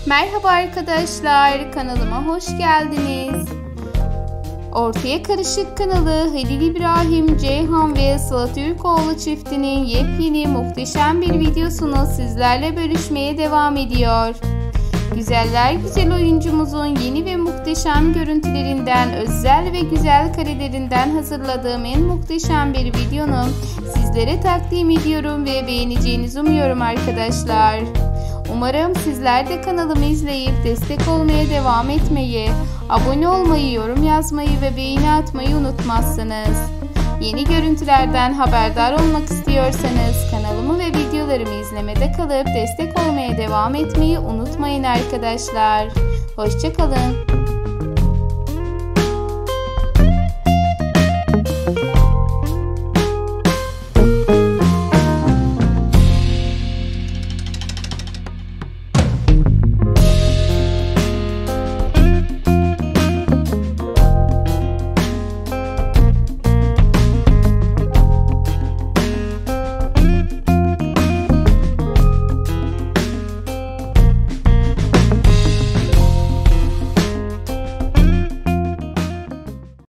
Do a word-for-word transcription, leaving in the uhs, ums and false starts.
Merhaba arkadaşlar, kanalıma hoş geldiniz. Ortaya Karışık kanalı Halil İbrahim, Ceyhan ve Sıla Türkoğlu çiftinin yepyeni muhteşem bir videosunu sizlerle bölüşmeye devam ediyor. Güzeller güzel oyuncumuzun yeni ve muhteşem görüntülerinden, özel ve güzel karelerinden hazırladığım en muhteşem bir videonu sizlere takdim ediyorum ve beğeneceğinizi umuyorum arkadaşlar. Umarım sizler de kanalımı izleyip destek olmaya devam etmeyi, abone olmayı, yorum yazmayı ve beğeni atmayı unutmazsınız. Yeni görüntülerden haberdar olmak istiyorsanız kanalımı ve videolarımı izlemede kalıp destek olmaya devam etmeyi unutmayın arkadaşlar. Hoşça kalın.